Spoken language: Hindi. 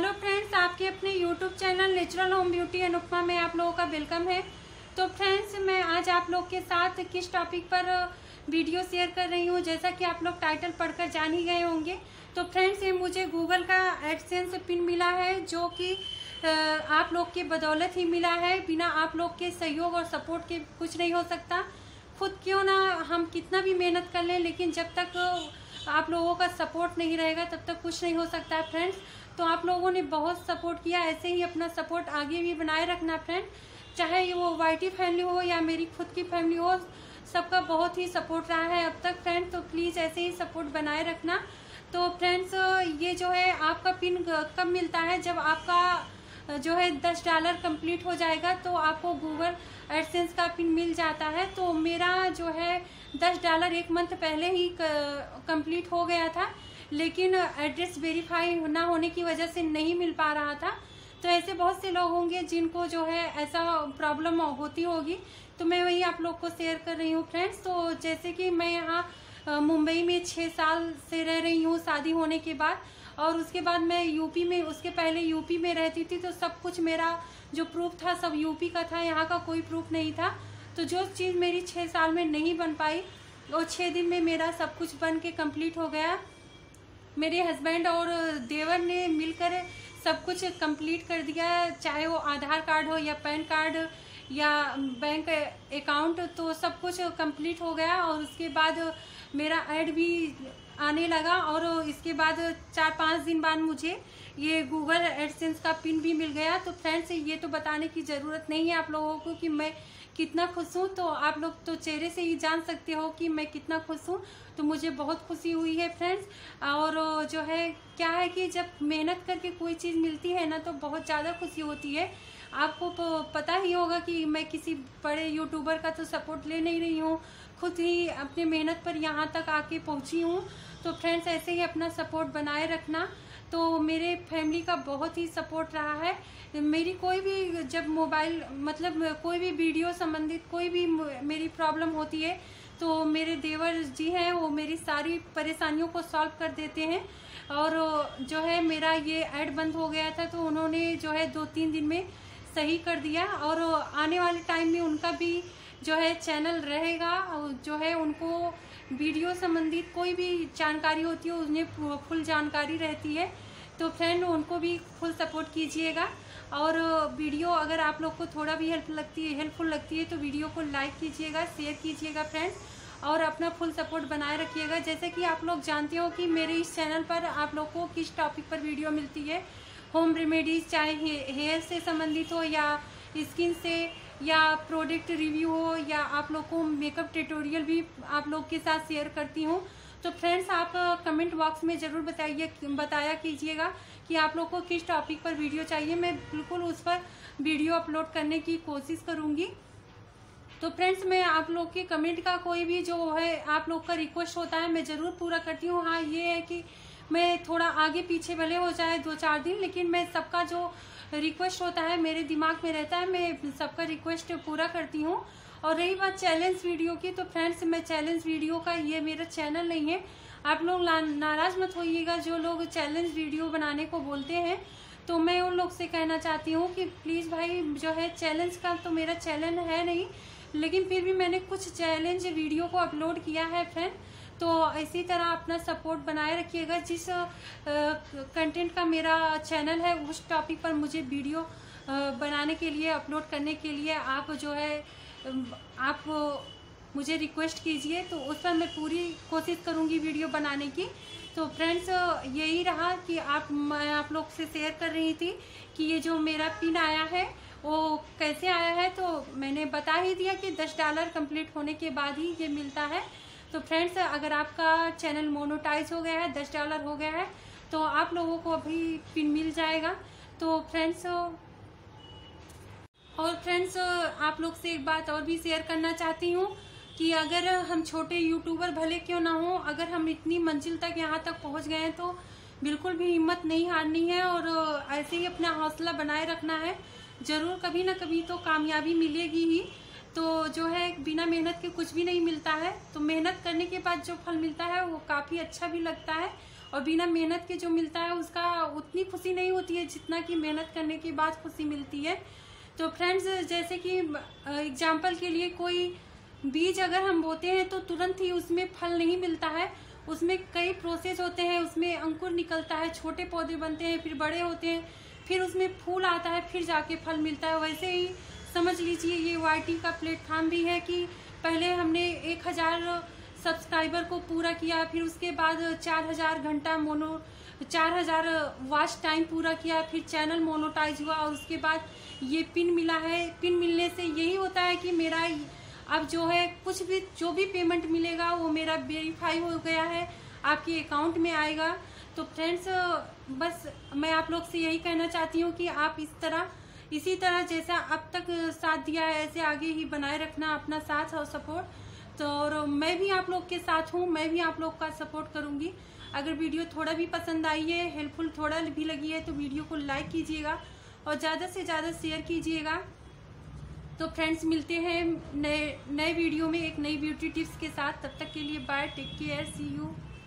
हेलो फ्रेंड्स, आपके अपने YouTube channel natural home beauty and Upma में आप लोगों का वेलकम है। तो फ्रेंड्स, मैं आज आप लोग के साथ किस टॉपिक पर वीडियो शेयर कर रही हूँ, जैसा कि आप लोग टाइटल पढ़कर जान ही गए होंगे। तो फ्रेंड्स, ये मुझे गूगल का एडसेंस पिन मिला है, जो कि आप लोग के बदौलत ही मिला है। बिना आप लोग के सहयोग और सपोर्ट के कुछ नहीं हो सकता। खुद क्यों ना हम कितना भी मेहनत कर लें, लेकिन जब तक आप लोगों का सपोर्ट नहीं रहेगा तब तक कुछ नहीं हो सकता है फ्रेंड्स। तो आप लोगों ने बहुत सपोर्ट किया, ऐसे ही अपना सपोर्ट आगे भी बनाए रखना फ्रेंड। चाहे वो वाईटी फैमिली हो या मेरी खुद की फैमिली हो, सबका बहुत ही सपोर्ट रहा है अब तक फ्रेंड। तो प्लीज़ ऐसे ही सपोर्ट बनाए रखना। तो फ्रेंड्स, ये जो है आपका पिन कब मिलता है, जब आपका जो है $10 कंप्लीट हो जाएगा तो आपको गूगल एडसेंस का पिन मिल जाता है। तो मेरा जो है $10 एक मंथ पहले ही कंप्लीट हो गया था, लेकिन एड्रेस वेरीफाई ना होने की वजह से नहीं मिल पा रहा था। तो ऐसे बहुत से लोग होंगे जिनको जो है ऐसा प्रॉब्लम होती होगी, तो मैं वही आप लोग को शेयर कर रही हूँ फ्रेंड्स। तो जैसे कि मैं यहाँ मुंबई में 6 साल से रह रही हूँ शादी होने के बाद, और उसके बाद मैं यूपी में, उसके पहले यूपी में रहती थी। तो सब कुछ मेरा जो प्रूफ था सब यूपी का था, यहाँ का कोई प्रूफ नहीं था। तो जो चीज़ मेरी 6 साल में नहीं बन पाई, वो 6 दिन में मेरा सब कुछ बन के कंप्लीट हो गया। मेरे हस्बैंड और देवर ने मिलकर सब कुछ कंप्लीट कर दिया, चाहे वो आधार कार्ड हो या पैन कार्ड या बैंक अकाउंट, तो सब कुछ कंप्लीट हो गया। और उसके बाद मेरा ऐड भी आने लगा, और इसके बाद 4-5 दिन बाद मुझे ये गूगल एडसेंस का पिन भी मिल गया। तो फ्रेंड्स, ये तो बताने की ज़रूरत नहीं है आप लोगों को कि मैं कितना खुश हूँ। तो आप लोग तो चेहरे से ही जान सकते हो कि मैं कितना खुश हूँ। तो मुझे बहुत खुशी हुई है फ्रेंड्स। और जो है क्या है कि जब मेहनत करके कोई चीज़ मिलती है ना, तो बहुत ज़्यादा खुशी होती है। आपको पता ही होगा कि मैं किसी बड़े यूट्यूबर का तो सपोर्ट ले नहीं रही हूँ, खुद ही अपने मेहनत पर यहाँ तक आके पहुँची हूँ। तो फ्रेंड्स, ऐसे ही अपना सपोर्ट बनाए रखना। तो मेरे फैमिली का बहुत ही सपोर्ट रहा है। मेरी कोई भी जब मोबाइल मतलब कोई भी वीडियो संबंधित कोई भी मेरी प्रॉब्लम होती है, तो मेरे देवर जी हैं, वो मेरी सारी परेशानियों को सॉल्व कर देते हैं। और जो है मेरा ये ऐड बंद हो गया था, तो उन्होंने जो है 2-3 दिन में सही कर दिया। और आने वाले टाइम में उनका भी जो है चैनल रहेगा, और जो है उनको वीडियो संबंधित कोई भी जानकारी होती है उन्हें फुल जानकारी रहती है। तो फ्रेंड, उनको भी फुल सपोर्ट कीजिएगा। और वीडियो अगर आप लोग को थोड़ा भी हेल्पफुल लगती है तो वीडियो को लाइक कीजिएगा, शेयर कीजिएगा फ्रेंड्स, और अपना फुल सपोर्ट बनाए रखिएगा। जैसे कि आप लोग जानते हो कि मेरे इस चैनल पर आप लोग को किस टॉपिक पर वीडियो मिलती है। होम रेमेडीज, चाहे हेयर से संबंधित हो या स्किन से, या प्रोडक्ट रिव्यू हो, या आप लोग को मेकअप ट्यूटोरियल भी आप लोग के साथ शेयर करती हूँ। तो फ्रेंड्स, आप कमेंट बॉक्स में ज़रूर बताया कीजिएगा कि आप लोग को किस टॉपिक पर वीडियो चाहिए। मैं बिल्कुल उस पर वीडियो अपलोड करने की कोशिश करूँगी। तो फ्रेंड्स, मैं आप लोग के कमेंट का कोई भी जो है आप लोग का रिक्वेस्ट होता है मैं ज़रूर पूरा करती हूँ। हाँ, ये है कि मैं थोड़ा आगे पीछे भले हो जाए 2-4 दिन, लेकिन मैं सबका जो रिक्वेस्ट होता है मेरे दिमाग में रहता है, मैं सबका रिक्वेस्ट पूरा करती हूँ। और रही बात चैलेंज वीडियो की, तो फ्रेंड्स, मैं चैलेंज वीडियो का ये मेरा चैनल नहीं है। आप लोग नाराज़ मत होइएगा जो लोग चैलेंज वीडियो बनाने को बोलते हैं। तो मैं उन लोग से कहना चाहती हूँ कि प्लीज़ भाई, जो है चैलेंज का तो मेरा चैनल है नहीं, लेकिन फिर भी मैंने कुछ चैलेंज वीडियो को अपलोड किया है फ्रेंड। तो इसी तरह अपना सपोर्ट बनाए रखिएगा। जिस कंटेंट का मेरा चैनल है उस टॉपिक पर मुझे वीडियो बनाने के लिए, अपलोड करने के लिए आप जो है आप मुझे रिक्वेस्ट कीजिए, तो उस पर मैं पूरी कोशिश करूंगी वीडियो बनाने की। तो फ्रेंड्स, यही रहा कि मैं आप लोग से शेयर कर रही थी कि ये जो मेरा पिन आया है वो कैसे आया है। तो मैंने बता ही दिया कि $10 कंप्लीट होने के बाद ही ये मिलता है। तो फ्रेंड्स, अगर आपका चैनल मोनेटाइज हो गया है, $10 हो गया है, तो आप लोगों को अभी पिन मिल जाएगा। तो फ्रेंड्स, आप लोग से एक बात और भी शेयर करना चाहती हूँ कि अगर हम छोटे यूट्यूबर भले क्यों ना हो, अगर हम इतनी मंजिल तक यहाँ तक पहुँच गए हैं तो बिल्कुल भी हिम्मत नहीं हारनी है, और ऐसे ही अपना हौसला बनाए रखना है। ज़रूर कभी ना कभी तो कामयाबी मिलेगी ही। तो जो है बिना मेहनत के कुछ भी नहीं मिलता है। तो मेहनत करने के बाद जो फल मिलता है वो काफ़ी अच्छा भी लगता है, और बिना मेहनत के जो मिलता है उसका उतनी खुशी नहीं होती है जितना कि मेहनत करने के बाद खुशी मिलती है। तो फ्रेंड्स, जैसे कि एग्जाम्पल के लिए कोई बीज अगर हम बोते हैं तो तुरंत ही उसमें फल नहीं मिलता है, उसमें कई प्रोसेस होते हैं, उसमें अंकुर निकलता है, छोटे पौधे बनते हैं, फिर बड़े होते हैं, फिर उसमें फूल आता है, फिर जाके फल मिलता है। वैसे ही समझ लीजिए ये YT का प्लेटफॉर्म भी है कि पहले हमने 1000 सब्सक्राइबर को पूरा किया, फिर उसके बाद 4000 घंटा 4000 वॉच टाइम पूरा किया, फिर चैनल मोनेटाइज हुआ और उसके बाद ये पिन मिला है। पिन मिलने से यही होता है कि मेरा अब जो है कुछ भी जो भी पेमेंट मिलेगा वो मेरा वेरीफाई हो गया है, आपके अकाउंट में आएगा। तो फ्रेंड्स, बस मैं आप लोग से यही कहना चाहती हूँ कि आप इसी तरह जैसा अब तक साथ दिया है ऐसे आगे ही बनाए रखना अपना साथ और सपोर्ट। तो और मैं भी आप लोग के साथ हूँ, मैं भी आप लोग का सपोर्ट करूँगी। अगर वीडियो थोड़ा भी पसंद आई है, हेल्पफुल थोड़ा भी लगी है, तो वीडियो को लाइक कीजिएगा और ज़्यादा से ज़्यादा शेयर कीजिएगा। तो फ्रेंड्स, मिलते हैं नए वीडियो में एक नई ब्यूटी टिप्स के साथ। तब तक के लिए bye, take care, see you.